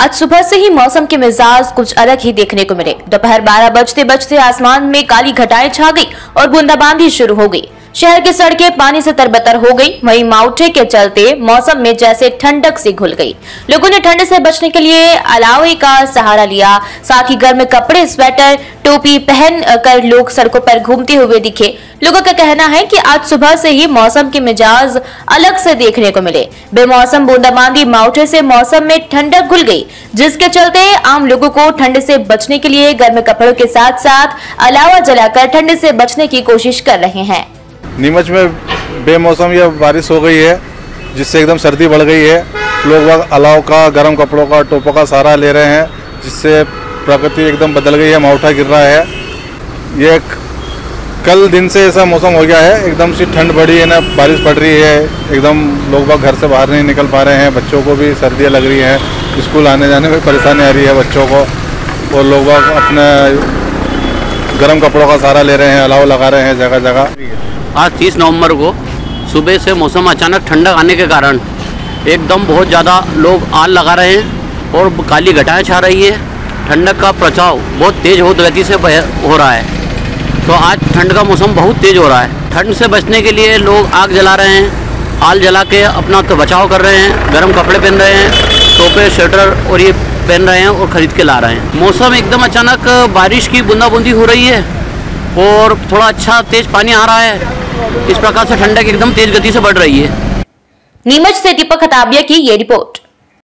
आज सुबह से ही मौसम के मिजाज कुछ अलग ही देखने को मिले। दोपहर 12 बजते बजते आसमान में काली घटाएं छा गई और बूंदाबांदी शुरू हो गई। शहर की सड़कें पानी से तरबतर हो गई। वहीं मावठे के चलते मौसम में जैसे ठंडक सी घुल गई। लोगों ने ठंड से बचने के लिए अलावे का सहारा लिया। साथ ही गर्म कपड़े, स्वेटर, टोपी पहन कर लोग सड़कों पर घूमते हुए दिखे। लोगों का कहना है कि आज सुबह से ही मौसम के मिजाज अलग से देखने को मिले। बेमौसम बूंदाबांदी मावठे से मौसम में ठंडक घुल गई, जिसके चलते आम लोगों को ठंड से बचने के लिए गर्म कपड़ों के साथ साथ अलावा जलाकर ठंड से बचने की कोशिश कर रहे हैं। नीमच में बेमौसम या बारिश हो गई है, जिससे एकदम सर्दी बढ़ गई है। लोग अलाव का, गर्म कपड़ों का, टोपों का सहारा ले रहे हैं, जिससे प्रकृति एकदम बदल गई है। मावठा गिर रहा है। ये कल दिन से ऐसा मौसम हो गया है, एकदम से ठंड बढ़ी है ना, बारिश पड़ रही है। एकदम लोग घर से बाहर नहीं निकल पा रहे हैं। बच्चों को भी सर्दियाँ लग रही हैं, स्कूल आने जाने में परेशानी आ रही है बच्चों को। और लोग अपने गर्म कपड़ों का सहारा ले रहे हैं, अलाव लगा रहे हैं जगह जगह। आज 30 नवंबर को सुबह से मौसम अचानक ठंडक आने के कारण एकदम बहुत ज़्यादा लोग आग लगा रहे हैं और काली घटाएं छा रही है। ठंडक का प्रचाव बहुत तेज़ गति से हो रहा है। तो आज ठंड का मौसम बहुत तेज़ हो रहा है। ठंड से बचने के लिए लोग आग जला रहे हैं, आग जला के अपना तो बचाव कर रहे हैं। गर्म कपड़े पहन रहे हैं, टोपे, स्वेटर और ये पहन रहे हैं और ख़रीद के ला रहे हैं। मौसम एकदम अचानक बारिश की बूंदाबूंदी हो रही है और थोड़ा अच्छा तेज़ पानी आ रहा है। इस प्रकार से ठंडक एकदम तेज गति से बढ़ रही है। नीमच से दीपक खताबिया की ये रिपोर्ट।